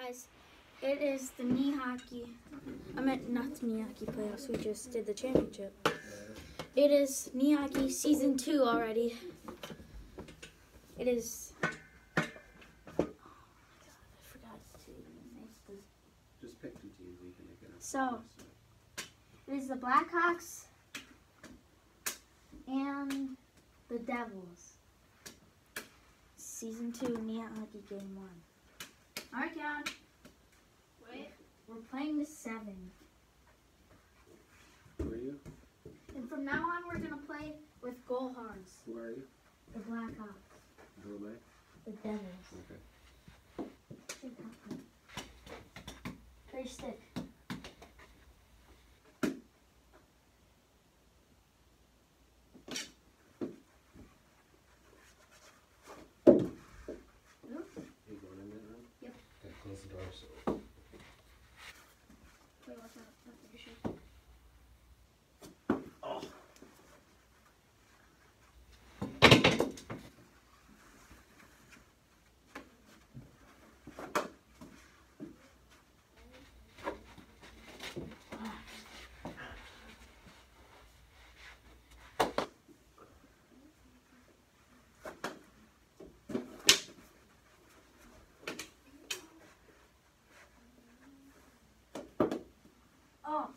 Guys, it is the knee hockey. I meant not the knee hockey playoffs. We just did the championship. It is knee hockey season 2 already. It is. Oh my god, I forgot to make the. Just pick 2 teams and you can make it up. So, it is the Blackhawks and the Devils. Season 2 knee hockey game 1. Alright, Keon. Wait. We're playing the 7. Who are you? And from now on, we're going to play with goal horns. Who are you? The Blackhawks. Who am I? The Devils. Okay. Play stick. You going in that room? Yep. Okay, close the door so. Wait, what's that? That's the issue. Oh. Oh.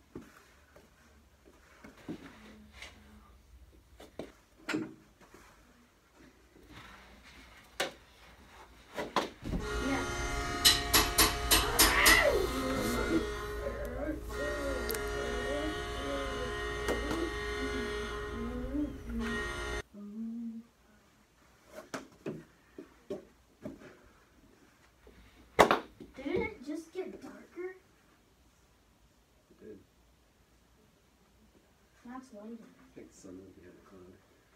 Yeah. Didn't it just get darker? Good. That's lighter. I think the sun will be at the corner.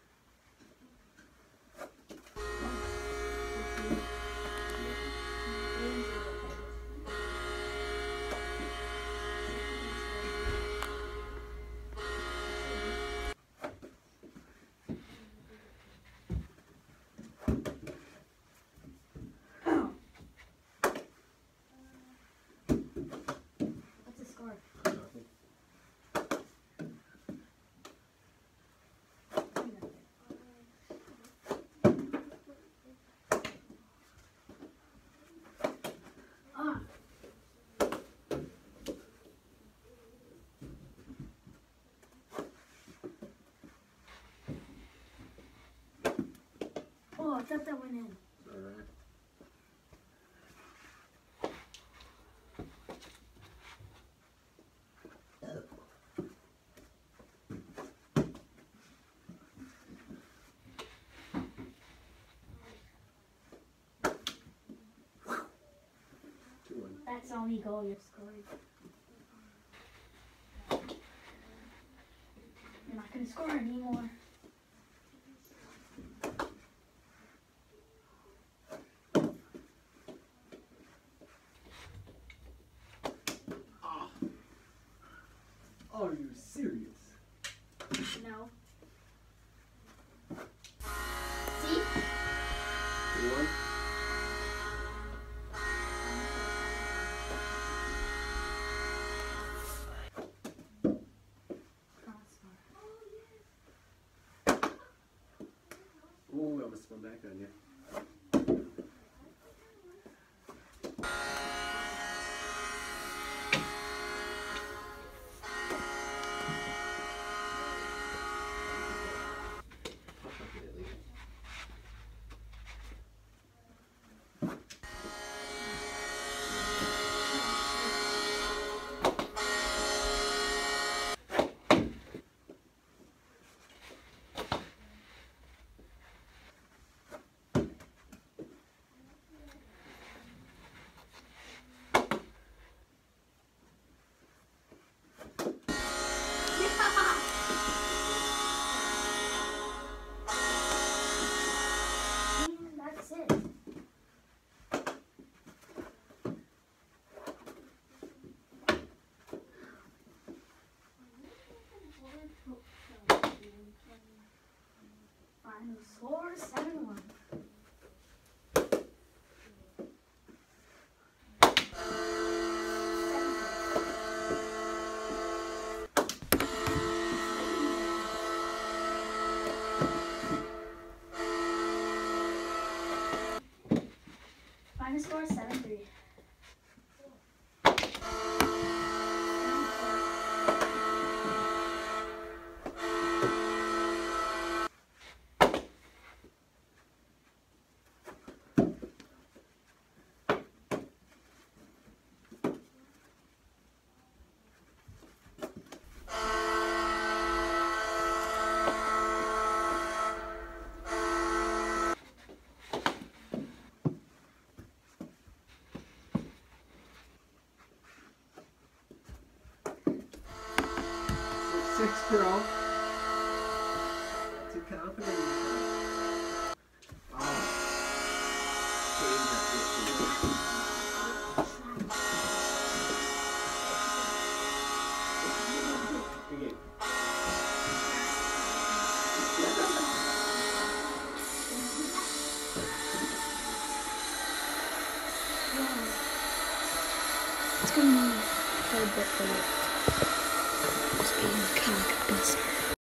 What's the score? Nothing. Ah. Oh, I thought that went in. Alright. That's the only goal you've scored. You're not going to score anymore. Are you serious? No. See? You won? Oh, I almost spun back on you. 7-3. Six, girl. Too confident. Oh. Okay. It's gonna be a bit for you. Just being a cock buster.